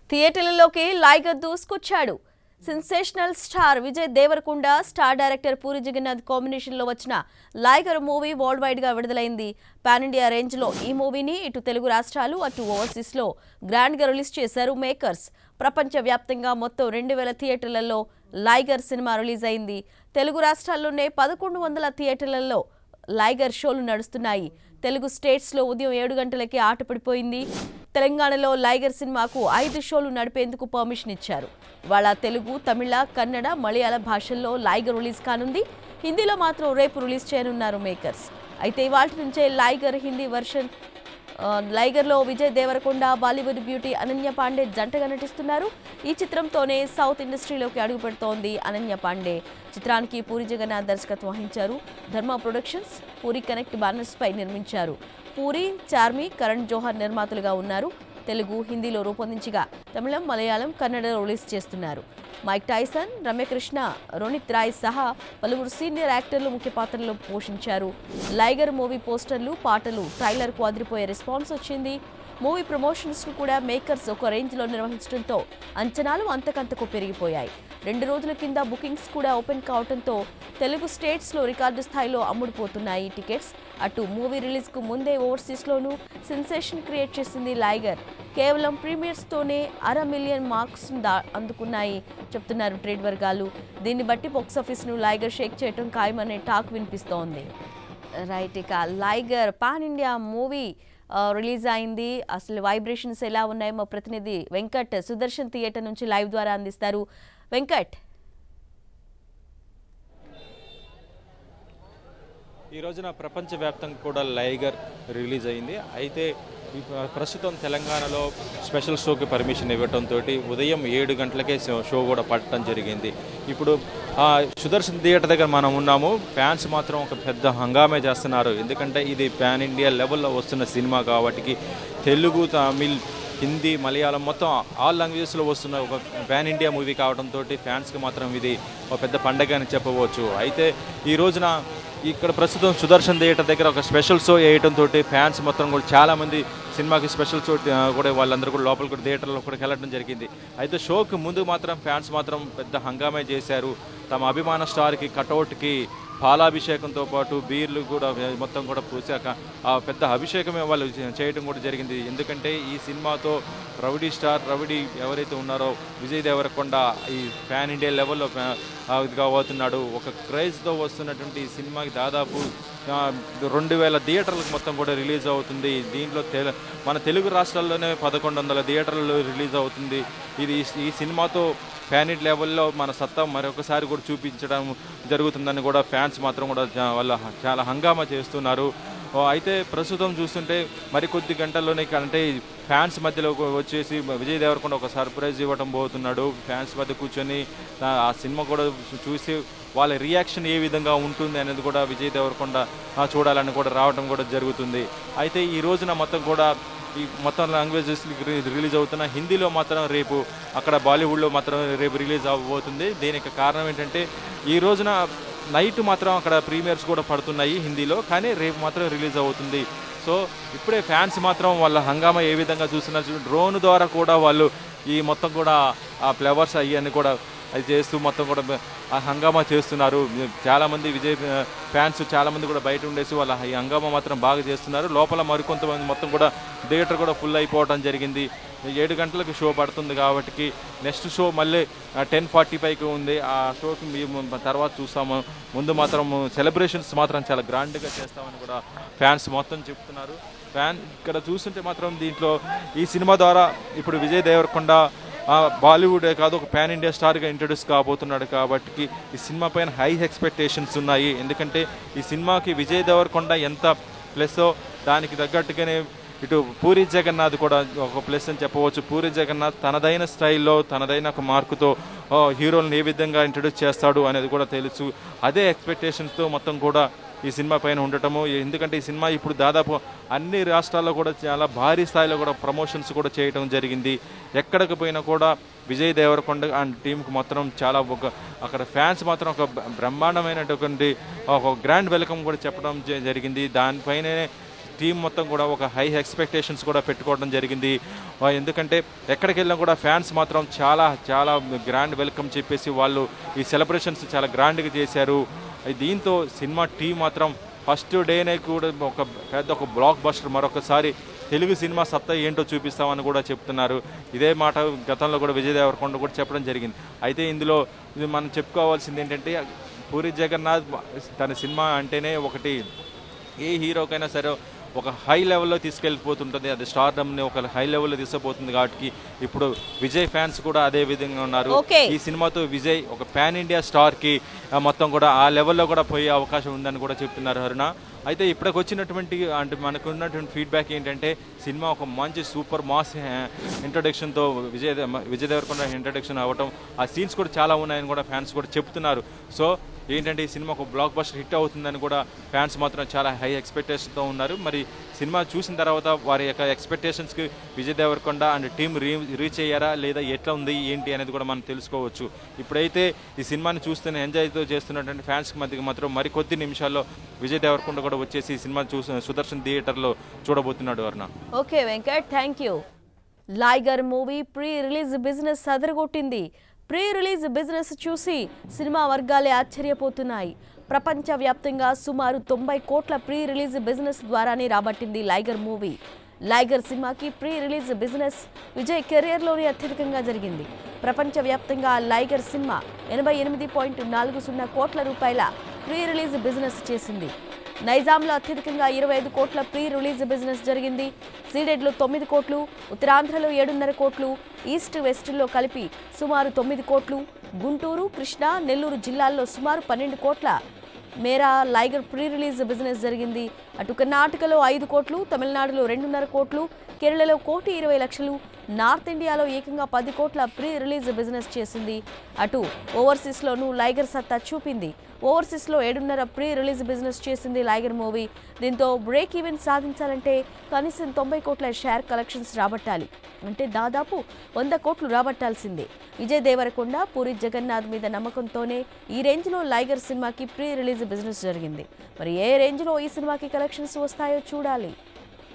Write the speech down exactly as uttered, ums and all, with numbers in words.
థియేటర్లలోకి లైగర్ దూసుకొచ్చాడు. Sensational star Vijay Deverakonda, star director Puri Jagannadh combination లో వచ్చిన లైగర్ మూవీ వరల్డ్ వైడ్ గా విడుదలైంది. పాన్ ఇండియా రేంజ్ లో ఈ మూవీని ఇటు తెలుగు రాష్ట్రాలు అటు ఓవర్సీస్ లో గ్రాండ్ గా రిలీజ్ చేశారు మేకర్స్. ప్రపంచ వ్యాప్తంగా మొత్తం రెండు వేల థియేటర్లలో లైగర్ సినిమా రిలీజ్ అయింది. తెలుగు రాష్ట్రాల్లోనే పదకొండు వందల థియేటర్లలో లైగర్ షోలు నడుస్తున్నాయి. తెలుగు స్టేట్స్ లో ఉదయం ఏడు గంటలకే ఆట పడిపోయింది. తెలంగాణలో లైగర్ సినిమాకు ఐదు షోలు నడిపేందుకు పర్మిషన్ ఇచ్చారు. వాళ్ళ తెలుగు, తమిళ, కన్నడ, మలయాళ భాషల్లో లైగర్ రిలీజ్ కానుంది. హిందీలో మాత్రం రేపు రిలీజ్ చేయనున్నారు మేకర్స్. అయితే ఇవాల్టి నుంచే లైగర్ హిందీ వర్షన్ లైగర్లో విజయ్ దేవరకొండ, బాలీవుడ్ బ్యూటీ అనన్య పాండే జంటగా నటిస్తున్నారు. ఈ చిత్రంతోనే సౌత్ ఇండస్ట్రీలోకి అడుగు పెడుతోంది అనన్య పాండే. చిత్రానికి పూరి జగన్నాథ్ దర్శకత్వం వహించారు. Dharma productions, Puri connect banners పై నిర్మించారు. పూరి, చార్మి, కరణ్ జోహర్ నిర్మాతలుగా ఉన్నారు. తెలుగు, హిందీలో రూపొందించగా తమిళం, మలయాళం, కన్నడలో రిలీజ్ చేస్తున్నారు. మైక్ టైసన్, రమ్యకృష్ణ, రోనిత్ రాయ్ సహా పలువురు సీనియర్ యాక్టర్లు ముఖ్య పాత్రల్లో పోషించారు. లైగర్ మూవీ పోస్టర్లు, పాటలు, ట్రైలర్ కు అదిరిపోయే రెస్పాన్స్ వచ్చింది. మూవీ ప్రమోషన్స్ ను కూడా మేకర్స్ ఒక రేంజ్ లో నిర్వహించడంతో అంచనాలు అంతకంతకు పెరిగిపోయాయి. రెండు రోజుల కింద బుకింగ్స్ కూడా ఓపెన్ కావడంతో తెలుగు స్టేట్స్ లో రికార్డు స్థాయిలో అమ్ముడుపోతున్నాయి టికెట్స్. అటు మూవీ రిలీజ్ కు ముందే ఓవర్సీస్ లోనూ సెన్సేషన్ క్రియేట్ చేసింది లైగర్. కేవలం ప్రీమియర్స్ తోనే అర మిలియన్ మార్క్స్ అందుకున్నాయి చెప్తున్నారు ట్రేడ్ వర్గాలు. దీన్ని బట్టి బాక్సాఫీస్ ను లైగర్ షేక్ చేయడం ఖాయమనే టాక్ వినిపిస్తోంది. రైట్, ఇక Liger pan India movie release అయింది. అసలు వైబ్రేషన్స్ ఎలా ఉన్నాయి మా ప్రతినిధి వెంకట్ సుదర్శన్ థియేటర్ నుంచి లైవ్ ద్వారా అందిస్తారు. వెంకట్, ఈ రోజున ప్రపంచవ్యాప్తంగా కూడా లైగర్ రిలీజ్ అయింది. అయితే ప్రస్తుతం తెలంగాణలో స్పెషల్ షోకి పర్మిషన్ ఇవ్వడంతో ఉదయం ఏడు గంటలకే షో కూడా పడటం జరిగింది. ఇప్పుడు సుదర్శన్ థియేటర్ దగ్గర మనం ఉన్నాము. ఫ్యాన్స్ మాత్రం ఒక పెద్ద హంగామే చేస్తున్నారు. ఎందుకంటే ఇది పాన్ ఇండియా లెవెల్లో వస్తున్న సినిమా కాబట్టి తెలుగు, తమిళ్, హిందీ, మలయాళం మొత్తం ఆల్ లాంగ్వేజెస్లో వస్తున్న ఒక పాన్ ఇండియా మూవీ కావడంతో ఫ్యాన్స్కి మాత్రం ఇది ఒక పెద్ద పండగ అని చెప్పవచ్చు. అయితే ఈ రోజున ఇక్కడ ప్రస్తుతం సుదర్శన్ థియేటర్ దగ్గర ఒక స్పెషల్ షో వేయడంతో ఫ్యాన్స్ మొత్తం కూడా చాలామంది సినిమాకి స్పెషల్ షో కూడా వాళ్ళందరూ కూడా లోపల కూడా థియేటర్లో కూడా వెళ్ళడం జరిగింది. అయితే షోకి ముందు మాత్రం ఫ్యాన్స్ మాత్రం పెద్ద హంగామే చేశారు. తమ అభిమాన స్టార్కి కటౌట్కి పాలాభిషేకంతో పాటు బీర్లు కూడా మొత్తం కూడా పూసాక ఆ పెద్ద అభిషేకమే వాళ్ళు చేయడం కూడా జరిగింది. ఎందుకంటే ఈ సినిమాతో రౌడీ స్టార్ రౌడీ ఎవరైతే ఉన్నారో విజయ్ దేవరకొండ ఈ పాన్ ఇండియా లెవెల్లో ఇదిగా అవుతున్నాడు. ఒక క్రేజ్తో వస్తున్నటువంటి ఈ సినిమాకి దాదాపు రెండు వేల థియేటర్లకు మొత్తం కూడా రిలీజ్ అవుతుంది. దీంట్లో తెల మన తెలుగు రాష్ట్రాల్లోనే పదకొండు వందల థియేటర్లు రిలీజ్ అవుతుంది. ఇది ఈ సినిమాతో పాన్ ఇండియా లెవెల్లో మన సత్తా మరొకసారి కూడా చూపించడం జరుగుతుందని కూడా ఫ్యాన్స్ మాత్రం కూడా వాళ్ళ చాలా హంగామా చేస్తున్నారు. అయితే ప్రస్తుతం చూస్తుంటే మరికొద్ది గంటల్లోనే అంటే ఫ్యాన్స్ మధ్యలో వచ్చేసి విజయ్ దేవరకొండ ఒక సర్ప్రైజ్ ఇవ్వడం పోతున్నాడు. ఫ్యాన్స్ మధ్య కూర్చొని ఆ సినిమా కూడా చూసి వాళ్ళ రియాక్షన్ ఏ విధంగా ఉంటుంది అనేది కూడా విజయ్ దేవరకొండ చూడాలని కూడా రావడం కూడా జరుగుతుంది. అయితే ఈ రోజున మొత్తం కూడా ఈ మొత్తం లాంగ్వేజెస్ రిలీజ్ అవుతున్న హిందీలో మాత్రం రేపు అక్కడ బాలీవుడ్లో మాత్రం రేపు రిలీజ్ అవ్వబోతుంది. దీనికి కారణం ఏంటంటే ఈ రోజున నైట్ మాత్రం అక్కడ ప్రీమియర్స్ కూడా పడుతున్నాయి హిందీలో, కానీ రేపు మాత్రం రిలీజ్ అవుతుంది. సో ఇప్పుడే ఫ్యాన్స్ మాత్రం వాళ్ళ హంగామా ఏ విధంగా చూస్తున్నారు. డ్రోన్ ద్వారా కూడా వాళ్ళు ఈ మొత్తం కూడా ఆ ఫ్లవర్స్ అయ్యని కూడా అది చేస్తూ మొత్తం కూడా ఆ హంగామా చేస్తున్నారు. చాలామంది విజయ్ ఫ్యాన్స్ చాలామంది కూడా బయట ఉండేసి వాళ్ళ ఈ హంగామా మాత్రం బాగా చేస్తున్నారు. లోపల మరికొంతమంది మొత్తం కూడా థియేటర్ కూడా ఫుల్ అయిపోవడం జరిగింది. ఏడు గంటలకు షో పడుతుంది కాబట్టి నెక్స్ట్ షో మళ్ళీ టెన్ ఫార్టీ ఫైవ్కి ఉంది. ఆ షోకి మేము తర్వాత చూస్తాము. ముందు మాత్రం సెలబ్రేషన్స్ మాత్రం చాలా గ్రాండ్గా చేస్తామని కూడా ఫ్యాన్స్ మొత్తం చెప్తున్నారు. ఫ్యాన్ ఇక్కడ చూస్తుంటే మాత్రం దీంట్లో ఈ సినిమా ద్వారా ఇప్పుడు విజయ్ దేవరకొండ బాలీవుడే కాదు ఒక పాన్ ఇండియా స్టార్గా ఇంట్రడ్యూస్ కాబోతున్నాడు కాబట్టి ఈ సినిమా పైన హై ఎక్స్పెక్టేషన్స్ ఉన్నాయి. ఎందుకంటే ఈ సినిమాకి విజయ్ దేవరకొండ ఎంత ప్లస్సో దానికి తగ్గట్టుగానే ఇటు పూరి జగన్నాథ్ కూడా ఒక ప్లస్ అని చెప్పవచ్చు. పూరి జగన్నాథ్ తనదైన స్టైల్లో తనదైన ఒక మార్కుతో హీరోలను ఏ విధంగా ఇంట్రడ్యూస్ చేస్తాడు అనేది కూడా తెలుసు. అదే ఎక్స్పెక్టేషన్స్తో మొత్తం కూడా ఈ సినిమా పైన ఉండటము. ఎందుకంటే ఈ సినిమా ఇప్పుడు దాదాపు అన్ని రాష్ట్రాల్లో కూడా చాలా భారీ స్థాయిలో కూడా ప్రమోషన్స్ కూడా చేయడం జరిగింది. ఎక్కడికి పోయినా కూడా విజయ్ దేవరకొండ అండ్ టీంకి మాత్రం చాలా ఒక అక్కడ ఫ్యాన్స్ మాత్రం ఒక బ్రహ్మాండమైనటువంటి ఒక గ్రాండ్ వెల్కమ్ కూడా చెప్పడం జరిగింది. దానిపైనే టీం మొత్తం కూడా ఒక హై ఎక్స్పెక్టేషన్స్ కూడా పెట్టుకోవడం జరిగింది. ఎందుకంటే ఎక్కడికి వెళ్ళినా కూడా ఫ్యాన్స్ మాత్రం చాలా చాలా గ్రాండ్ వెల్కమ్ చెప్పేసి వాళ్ళు ఈ సెలబ్రేషన్స్ చాలా గ్రాండ్గా చేశారు. దీంతో సినిమా టీం మాత్రం ఫస్ట్ డేనే కూడా ఒక పెద్ద ఒక బ్లాక్ బస్టర్ మరొకసారి తెలుగు సినిమా సత్తా ఏంటో చూపిస్తామని కూడా చెప్తున్నారు. ఇదే మాట గతంలో కూడా విజయ్ దేవరకొండ కూడా చెప్పడం జరిగింది. అయితే ఇందులో ఇది మనం చెప్పుకోవాల్సింది ఏంటంటే పూరి జగన్నాథ్ తన సినిమా అంటేనే ఒకటి ఏ హీరోకైనా సరే ఒక హై లెవెల్లో తీసుకెళ్ళిపోతుంటుంది. అది స్టార్డమ్ని ఒక హై లెవెల్లో తీసుకుపోతుంది. కాబట్టి ఇప్పుడు విజయ్ ఫ్యాన్స్ కూడా అదే విధంగా ఉన్నారు. ఈ సినిమాతో విజయ్ ఒక పాన్ ఇండియా స్టార్కి మొత్తం కూడా ఆ లెవెల్లో కూడా పోయే అవకాశం ఉందని కూడా చెప్తున్నారు అరుణ. అయితే ఇప్పటికి వచ్చినటువంటి అంటే మనకు ఉన్నటువంటి ఫీడ్బ్యాక్ ఏంటంటే సినిమా ఒక మంచి సూపర్ మాస్ ఇంట్రొడక్షన్తో విజయ్ విజయ్ దేవరకొండ ఇంట్రొడక్షన్ అవ్వటం, ఆ సీన్స్ కూడా చాలా ఉన్నాయని కూడా ఫ్యాన్స్ కూడా చెప్తున్నారు. సో ఏంటంటే ఈ సినిమా ఒక బ్లాక్ బస్టర్ హిట్ అవుతుందని కూడా ఫ్యాన్స్ మాత్రం చాలా హై ఎక్స్పెక్టేషన్తో ఉన్నారు. మరి సినిమా చూసిన తర్వాత వారి యొక్క ఎక్స్పెక్టేషన్స్కి Vijay Deverakonda and team re reach అయ్యారా లేదా ఎట్లా ఉంది ఏంటి అనేది కూడా మనం తెలుసుకోవచ్చు. ఇప్పుడైతే ఈ సినిమాని చూస్తూనే ఎంజాయ్తో చేస్తున్నటువంటి ఫ్యాన్స్కి మధ్య మాత్రం మరికొద్ది నిమిషాల్లో విజయ్ దేవరకొండ కూడా వచ్చేసి ఈ సినిమా చూసి సుదర్శన్ థియేటర్లో చూడబోతున్నాడు Aruna. Okay Venkat, thank you. Liger movie pre release business అదరగొట్టింది. ప్రీ రిలీజ్ బిజినెస్ చూసి సినిమా వర్గాలే ఆశ్చర్యపోతున్నాయి. ప్రపంచవ్యాప్తంగా సుమారు తొంభై కోట్ల ప్రీ రిలీజ్ బిజినెస్ ద్వారానే రాబట్టింది లైగర్ మూవీ. లైగర్ సినిమాకి ప్రీ రిలీజ్ బిజినెస్ విజయ్ కెరియర్లోనే అత్యధికంగా జరిగింది. ప్రపంచవ్యాప్తంగా లైగర్ సినిమా ఎనభై ఎనిమిది పాయింట్ నాలుగు సున్నా కోట్ల రూపాయల ప్రీ రిలీజ్ బిజినెస్ చేసింది. నైజాంలో అత్యధికంగా ఇరవై ఐదు కోట్ల ప్రీ రిలీజ్ బిజినెస్ జరిగింది. సీడెడ్లో తొమ్మిది కోట్లు, ఉత్తరాంధ్రలో ఏడున్నర కోట్లు, ఈస్ట్ వెస్ట్లో కలిపి సుమారు తొమ్మిది కోట్లు, గుంటూరు, కృష్ణా, నెల్లూరు జిల్లాల్లో సుమారు పన్నెండు కోట్ల మేరా లైగర్ ప్రీ రిలీజ్ బిజినెస్ జరిగింది. అటు కర్ణాటకలో ఐదు కోట్లు, తమిళనాడులో రెండున్నర కోట్లు, కేరళలో కోటి ఇరవై లక్షలు, నార్త్ ఇండియాలో ఏకంగా పది కోట్ల ప్రీ రిలీజ్ బిజినెస్ చేసింది. అటు ఓవర్సీస్లోనూ లైగర్ సత్తా చూపింది. ఓవర్సీస్లో ఏడున్నర ప్రీ రిలీజ్ బిజినెస్ చేసింది లైగర్ మూవీ. దీంతో బ్రేక్ ఈవెన్ సాధించాలంటే కనీసం తొంభై కోట్ల షేర్ కలెక్షన్స్ రాబట్టాలి. అంటే దాదాపు వంద కోట్లు రాబట్టాల్సిందే. విజయ్ దేవరకొండ, పూరి జగన్నాథ్ మీద నమ్మకంతోనే ఈ రేంజ్లో లైగర్ సినిమాకి ప్రీ రిలీజ్ బిజినెస్ జరిగింది. మరి ఏ రేంజ్లో ఈ సినిమాకి కలెక్షన్స్ వస్తాయో చూడాలి.